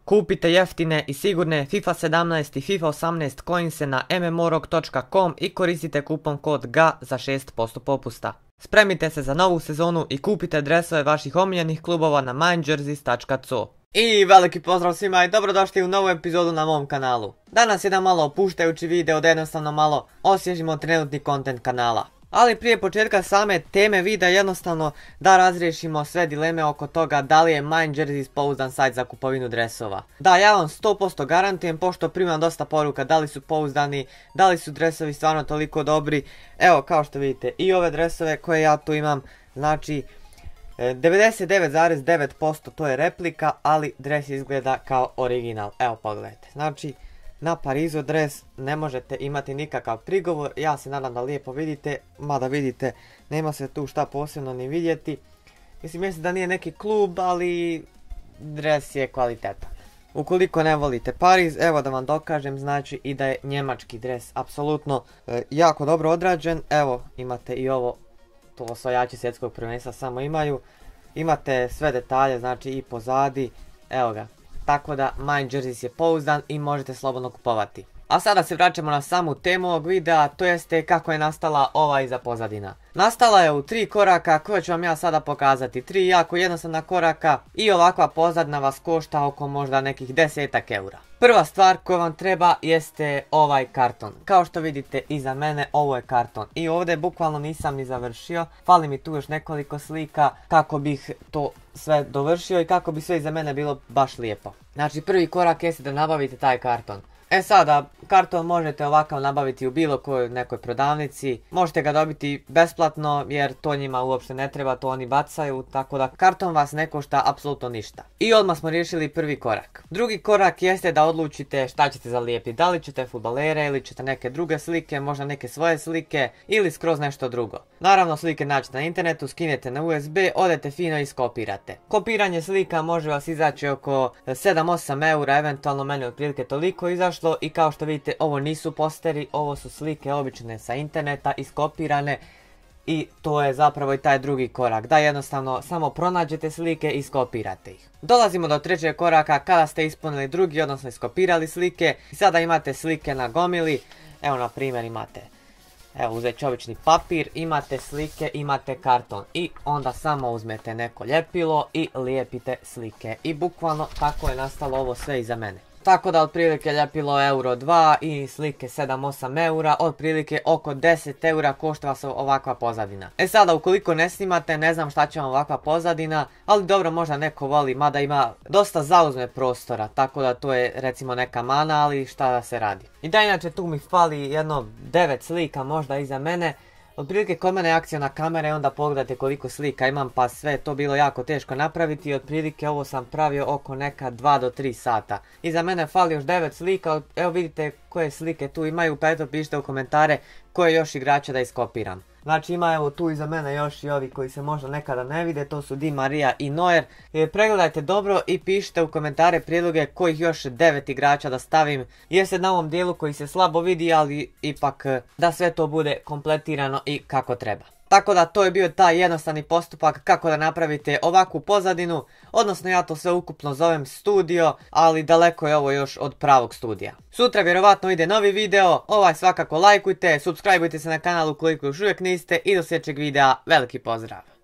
Kupite jeftine i sigurne FIFA 17 i FIFA 18 coinse na mmorog.com i koristite kupon kod GA za 6% popusta. Spremite se za novu sezonu i kupite dresove vaših omiljenih klubova na mindjerseys.co. I veliki pozdrav svima i dobrodošli u novu epizodu na mom kanalu. Danas jedan malo opuštajući video da jednostavno malo osvježimo trenutni kontent kanala. Ali prije početka same teme videa jednostavno da razriješimo sve dileme oko toga da li je MindJerseys pouzdan sajt za kupovinu dresova. Da, ja vam 100% garantujem, pošto primam dosta poruka da li su pouzdani, da li su dresovi stvarno toliko dobri. Evo, kao što vidite, i ove dresove koje ja tu imam, znači 99,9% to je replika, ali dres izgleda kao original. Evo, pogledajte, znači na Parizu dres ne možete imati nikakav prigovor, ja se nadam da lijepo vidite, mada vidite nema se tu šta posebno ni vidjeti. Mislim da nije neki klub, ali dres je kvalitetan. Ukoliko ne volite Pariz, evo da vam dokažem, znači i da je njemački dres apsolutno jako dobro odrađen. Evo imate i ovo, to osvajači svjetskog prvenstva samo imaju. Imate sve detalje, znači i pozadi, evo ga. Tako da MindJerseys je pouzdan i možete slobodno kupovati. A sada se vraćamo na samu temu ovog videa, to jeste kako je nastala ova iza pozadina. Nastala je u 3 koraka koje ću vam ja sada pokazati. 3 jako jednostavna koraka i ovakva pozadina vas košta oko možda nekih 10 eura. Prva stvar koja vam treba jeste ovaj karton. Kao što vidite iza mene ovo je karton. I ovdje bukvalno nisam ni završio. Fali mi tu još nekoliko slika kako bih to sve dovršio i kako bi sve iza mene bilo baš lijepo. Znači prvi korak jeste da nabavite taj karton. E sada, karton možete ovakav nabaviti u bilo kojoj nekoj prodavnici, možete ga dobiti besplatno jer to njima uopšte ne treba, to oni bacaju, tako da karton vas ne košta apsolutno ništa. I odmah smo riješili prvi korak. Drugi korak jeste da odlučite šta ćete zalijepiti, da li ćete fudbalere ili ćete neke druge slike, možda neke svoje slike ili skroz nešto drugo. Naravno slike nađete na internetu, skinete na USB, odete fino i skopirate. Kopiranje slika može vas izaći oko 7-8 eura, eventualno meni otprilike toliko izašlo. I kao što vidite, ovo nisu posteri, ovo su slike obične sa interneta, iskopirane. I to je zapravo i taj drugi korak, da jednostavno samo pronađete slike i skopirate ih. Dolazimo do trećeg koraka kada ste ispunili drugi, odnosno iskopirali slike. I sada imate slike na gomili, evo na primjer imate, evo uzet ću obični papir, imate slike, imate karton. I onda samo uzmete neko ljepilo i lijepite slike. I bukvalno tako je nastalo ovo sve iza mene. Tako da otprilike ljepilo euro 2 i slike 7-8 eura, otprilike oko 10 eura košta vas ovakva pozadina. E sada ukoliko ne snimate, ne znam šta će vam ovakva pozadina, ali dobro, možda neko voli, mada ima dosta zauzme prostora, tako da to je recimo neka mana, ali šta da se radi. I da inače tu mi fali jedno 9 slika možda iza mene. Otprilike kod mene je akcija na kamere i onda pogledajte koliko slika imam, pa sve je to bilo jako teško napraviti i otprilike ovo sam pravio oko neka 2 do 3 sata. Iza mene fali još 9 slika, evo vidite koje slike tu imaju, pa eto pišite u komentare koje još igrača da iskopiram. Znači ima evo tu iza mene još i ovi koji se možda nekada ne vide, to su Di Maria i Neuer. Pregledajte dobro i pišite u komentare prijedloge kojih još 9 igrača da stavim. Jeste na ovom dijelu koji se slabo vidi, ali ipak da sve to bude kompletirano i kako treba. Tako da to je bio taj jednostavni postupak kako da napravite ovakvu pozadinu, odnosno ja to sve ukupno zovem studio, ali daleko je ovo još od pravog studija. Sutra vjerovatno ide novi video, ovaj svakako lajkujte, subscribeujte se na kanal ukoliko još uvijek niste i do sljedećeg videa veliki pozdrav!